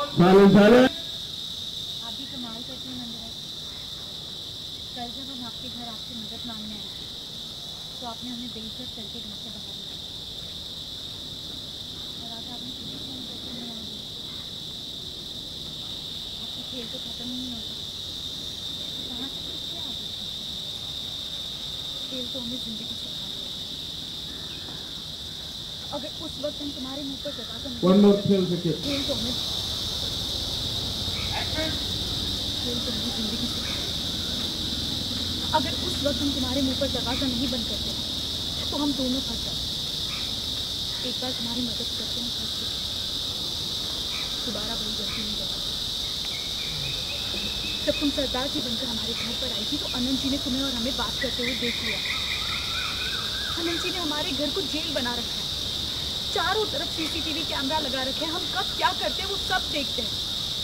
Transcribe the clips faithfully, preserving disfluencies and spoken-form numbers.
साले साले आप भी कमाल करते हैं मंदिर। कल जब हम आपके घर आपसे मदद मांगने आए तो आपने हमें बेइज्जत करके घर से बाहर निकाला और आज आपने किसी फोन करके नहीं आ गए। आपका खेल तो खत्म ही नहीं होता। कहाँ से किससे आ गए? खेल तो हमें जिंदगी सिखा दिया। अगर उस वक्त हम तुम्हारे मुंह पर जगह तो वन मोर खेल सके खेल तो हमें खेल तो हमें जिंदगी सिखा दिया। अगर उस वक्त हम तुम्हारे मुंह पर दरवाजा नहीं बंद करते तो हम दोनों फंस जाते। एक बार तुम्हारी मदद करते हैं फंस गए, दोबारा वही गलती नहीं करते। जब तुम सरदार जी बनकर हमारे घर पर आई थी तो अनंत जी ने तुम्हें और हमें बात करते हुए देख लिया। अनंत जी ने हमारे घर को जेल बना रखा है। चारों तरफ सीसीटीवी कैमरा लगा रखे हैं। हम कब क्या करते हैं वो सब देखते हैं।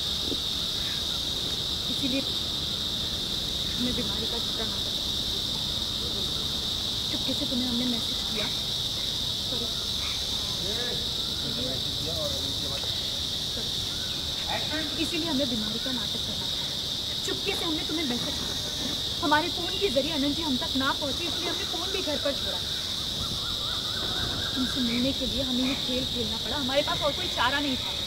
इसीलिए हमें बीमारी का खतरा ना पड़े। चुपके से तुम्हें हमने मैसेज किया, सॉरी इसीलिए हमें बीमारी का नाटक करना पड़ा। चुपके से हमने तुम्हें मैसेज किया। हमारे फोन के जरिए अनंत जी हम तक ना पहुंचे इसलिए हमने फोन भी घर पर छोड़ा। तुमसे मिलने के लिए हमें ये खेल खेलना पड़ा। हमारे पास और कोई चारा नहीं था।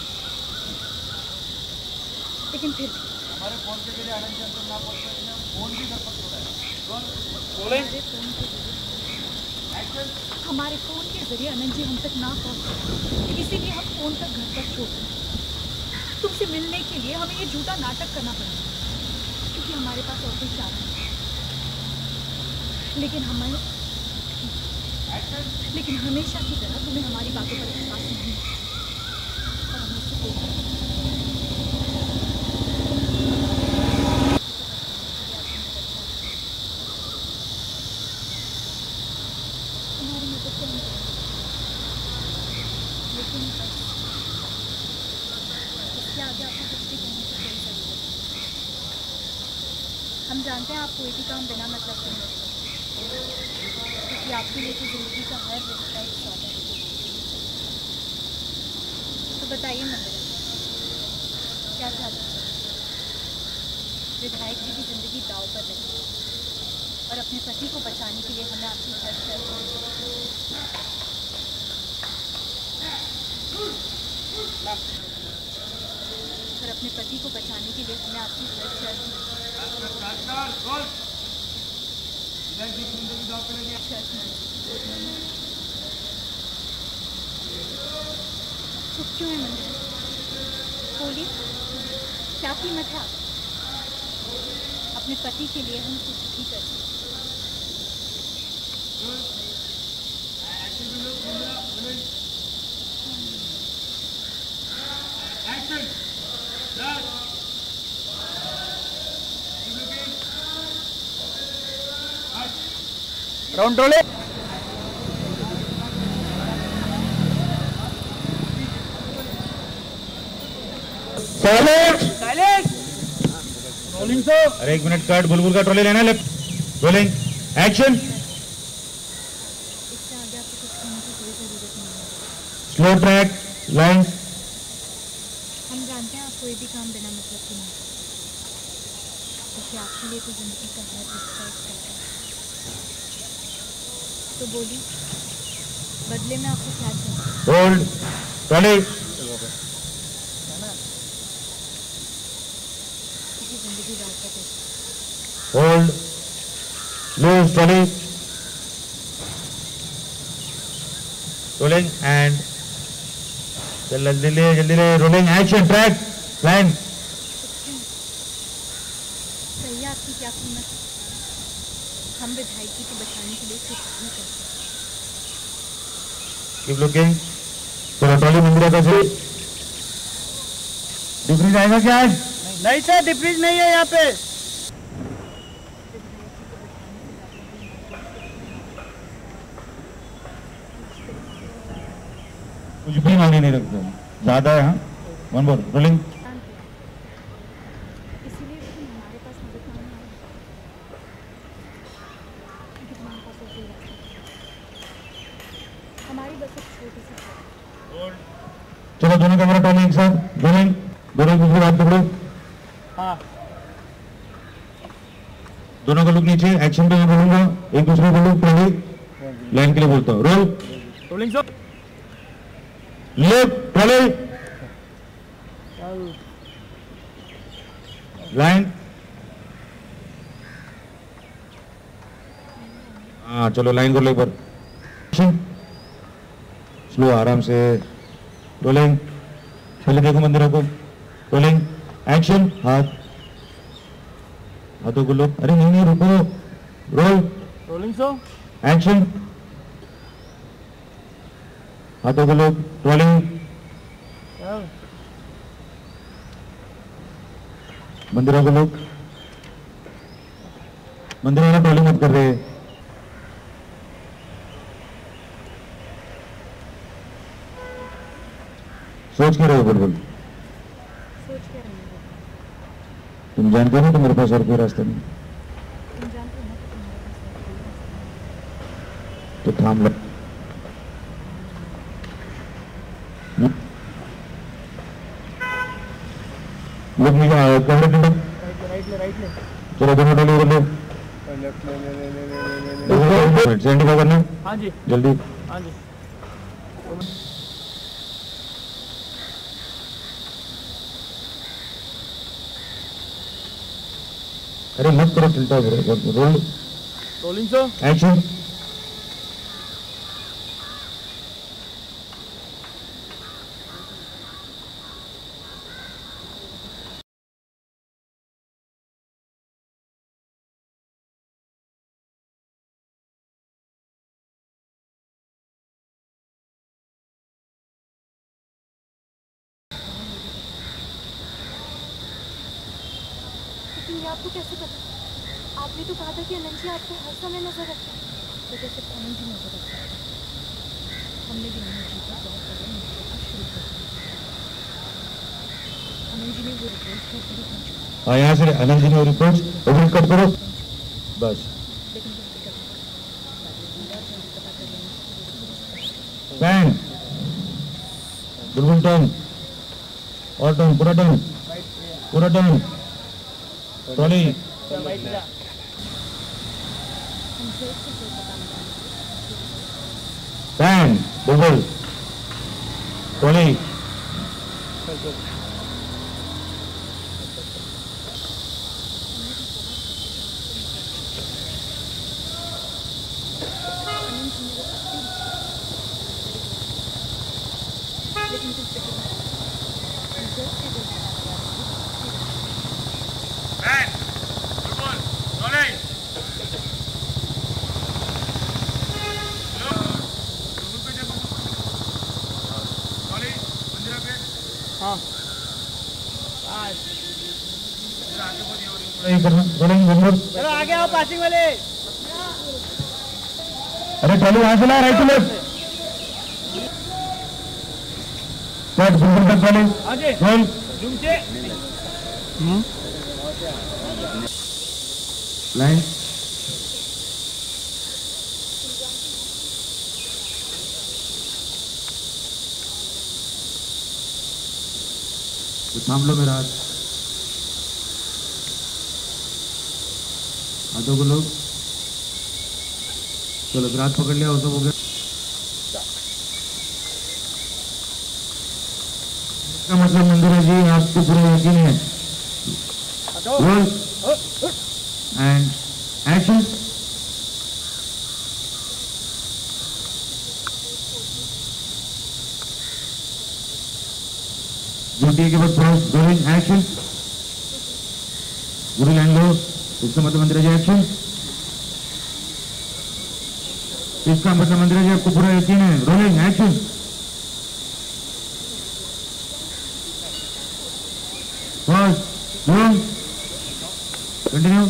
लेकिन फिर हमारे फोन के जरिए आनंद जी अंदर ना पहुंचे इसलिए हम फोन भी घर पर छोड़ा है। बोले हमारे फोन के जरिए हमारे फोन के जरिए अनंत जी हम तक ना पहुंचे इसीलिए हम फोन तक घर पर छोड़ दिए। तुमसे मिलने के लिए हमें ये झूठा नाटक करना पड़ा क्योंकि हमारे पास और कोई चारा नहीं। लेकिन हमें लेकिन हमेशा की तरह तुम्हें हमारी बातों पर विश्वास नहीं है और हम उससे कोई तुम्हारी मदद से हम लेकिन इसके आगे आपको कुछ भी कहने की कोई जरूरत नहीं। हम जानते हैं आप कोई भी काम बिना मतलब के नहीं करते क्योंकि आपके लिए तो जिंदगी का हर रिश्ता एक सौदा है। तो बताइए मंदिर क्या चाहते हैं? विधायक जी की जिंदगी दांव पर रखी और अपने पति को बचाने के लिए हमें आपकी हर शर्त और अपने पति को बचाने के लिए हमें आपकी हर शर्त चुप क्यों है मंदिर? बोलिए क्या कीमत है आप? अपने पति के लिए हम कुछ भी कर सकते। Round roll silent silent rolling so अरे एक मिनट कट बुलबुल का ट्रॉली लेना लेफ्ट रोलिंग एक्शन इससे आगे आपको कुछ करने की कोई ज़रूरत नहीं है। स्लो ट्रैक लाइंस हम जानते हैं आप कोई भी काम बिना मतलब के नहीं करते क्योंकि आपके लिए तो जिंदगी का हर रिश्ता एक सौदा है। तो बोलिए बदले में आपको क्या चाहिए? होल्ड ट्रॉली क्योंकि जिंदगी रास्ता है। Hold loose trolley rolling and जल्दी ले जल्दी ले रोलिंग एक्शन ट्रैक लाइन सही है आपकी क्या कीमत है? हम विधायक जी को बचाने के लिए कुछ भी कर सकते। कीप लुकिंग थोड़ा ट्रॉली मंदिरा का से डिफरेंस आएगा क्या आज? नहीं सर डिफ्रीज नहीं है यहाँ पे। कुछ भी मायने नहीं रखते ज्यादा है। हाँ वन मोर रोलिंग इसीलिए तुम हमारे पास मदद मांगने आए क्योंकि तुम्हारे पास और कोई रास्ता नहीं। हमारी बस एक छोटी सी चलो दोनों कैमरा टर्निंग एक साथ रोलिंग दोनों दूसरी बात पकड़ो, हाँ दोनों का लुक नीचे, एक्शन पे मैं बोलूंगा, एक दूसरे को लुक पहले लाइन के लिए बोलता हूँ। Roll, rolling sir. लुक पहले लाइन। हाँ चलो लाइन कर लो एक बार, स्लो आराम से। रोलिंग, पहले देखो मंदिरा को, रोलिंग एक्शन। हाथ, हाथों को लो, अरे नहीं नहीं रुको, रोल रोलिंग सर। एक्शन। हाथों को लो, रोलिंग, मंदिरा को लो, मंदिरा ना रोलिंग मत कर रहे, सोच के रहो बिल्कुल। सोच के रहेंगे। तुम जानते हो ना तो मेरे पास और कोई रास्ता नहीं, तुम जानते हो ना कि तुम्हारे पास और कोई रास्ता नहीं। तो थाम लो। लोग नहीं आए कैमरे के अंदर, राइट ले राइट ले। चलो दोनों डले उधर लो, लेफ्ट ले ले ले ले ले ले। सेंटिफाई करना हाँ जी जल्दी। हाँ जी। अरे मत करो, चिल्टा करो। Roll rolling sir. एक्शन। लेकिन ये आपको कैसे पता? आपने तो कहा था कि अनंत जी आपको हर समय नजर रखते हैं। तो कैसे अनंत जी नजर रखते हैं? हमने भी अनंत जी को बहुत पहले नजर रखना शुरू कर दिया। अनंत जी ने वो रिपोर्ट कर दी थी, हाँ यहाँ से अनंत जी ने रिपोर्ट ओपन कट करो बस। लेकिन वो दिक्कत नहीं। बहुत जल्दी पता कर लेना। पैन बिल्कुल टर्न, और टर्न, पूरा टर्न, पूरा टर्न, ट्रॉली राइट जा। हमसे एक चीज पता लगा। पैन बिल्कुल ट्रॉली। लेकिन कुछ फिक्र नहीं। जल्द से जल्द हाँ रोलिंग बिल्कुल। चलो आगे आओ पासिंग वाले। अरे ट्रॉली वहां से ला, राइट टू लेफ्ट, कट बिल्कुल कट ट्रॉली। हाँ जी रोल जूम से। लाइन। तो थाम लो मेरा हाथ, हाथों को लोग, चलो फिर हाथ पकड़ लिया और सब हो गया। इसका मतलब मंदिरा जी आपको पूरा यकीन है। Role and action. ड्यूटी के बाद क्रॉस रोलिंग एक्शन। गुरु लाइन लो, इसका मतलब मंदिरा जी एक्शन। इसका मतलब मंदिरा जी आपको पूरा यकीन है। Rolling action. Pause, roll, continue.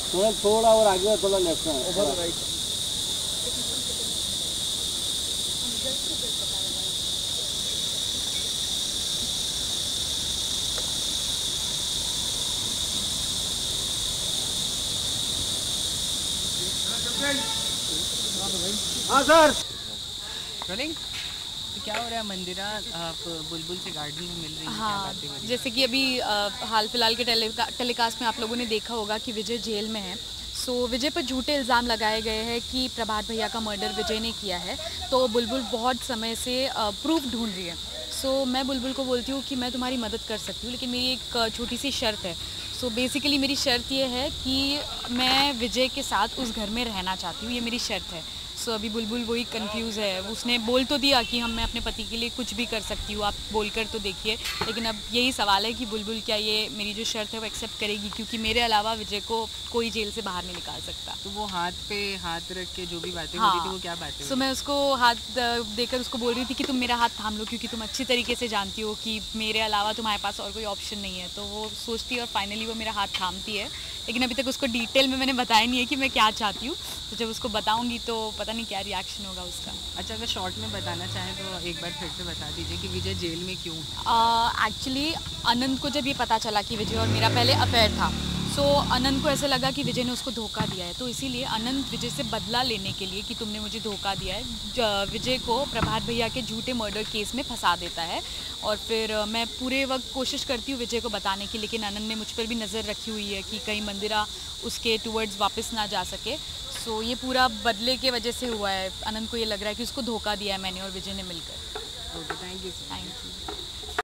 थोड़ा थोड़ा और आगे, थोड़ा लेफ्ट में, थोड़ा राइट। हाँ सर। रोलिंग। तो क्या हो रहा है मंदिरा, आप बुलबुल से गार्डन में मिल रही हैं, क्या हाँ, बातें हो रही हैं? जैसे कि अभी अ, हाल फिलहाल के टेलीका टेलीकास्ट में आप लोगों ने देखा होगा कि विजय जेल में है। सो विजय पर झूठे इल्ज़ाम लगाए गए हैं कि प्रभात भैया का मर्डर विजय ने किया है। तो बुलबुल बहुत समय से प्रूफ ढूंढ रही है। सो मैं बुलबुल को बोलती हूँ कि मैं तुम्हारी मदद कर सकती हूँ, लेकिन मेरी एक अ, छोटी सी शर्त है। सो बेसिकली मेरी शर्त ये है कि मैं विजय के साथ उस घर में रहना चाहती हूँ, ये मेरी शर्त है। सो अभी बुलबुल वही कंफ्यूज है। उसने बोल तो दिया कि हम मैं अपने पति के लिए कुछ भी कर सकती हूँ, आप बोलकर तो देखिए, लेकिन अब यही सवाल है कि बुलबुल क्या ये मेरी जो शर्त है वो एक्सेप्ट करेगी, क्योंकि मेरे अलावा विजय को कोई जेल से बाहर नहीं निकाल सकता। तो वो हाथ पे हाथ रख के जो भी बातें हो हाँ, रही थी वो क्या बातें हो सो रही मैं उसको हाथ अ, देकर उसको बोल रही थी कि तुम मेरा हाथ थाम लो, क्योंकि तुम अच्छी तरीके से जानती हो कि मेरे अलावा तुम्हारे पास और कोई ऑप्शन नहीं है। तो वो सोचती है और फाइनली वो मेरा हाथ थामती है, लेकिन अभी तक उसको डिटेल में मैंने बताया नहीं है कि मैं क्या चाहती हूँ। तो जब उसको बताऊंगी तो पता नहीं क्या रिएक्शन होगा उसका। अच्छा, अगर शॉर्ट में बताना चाहें तो एक बार फिर से बता दीजिए कि विजय जेल में क्यों? एक्चुअली अनंत को जब ये पता चला कि विजय और मेरा पहले अफेयर था, सो अनंत को ऐसा लगा कि विजय ने उसको धोखा दिया है। तो इसीलिए अनंत विजय से बदला लेने के लिए कि तुमने मुझे धोखा दिया है, ज- विजय को प्रभात भैया के झूठे मर्डर केस में फंसा देता है। और फिर अ, मैं पूरे वक्त कोशिश करती हूँ विजय को बताने की, लेकिन अनंत ने मुझ पर भी नज़र रखी हुई है कि कहीं मंदिरा उसके टूवर्ड्स वापस ना जा सके। सो ये पूरा बदले के वजह से हुआ है। अनंत को ये लग रहा है कि उसको धोखा दिया है मैंने और विजय ने मिलकर। Okay, thank you. Thank you.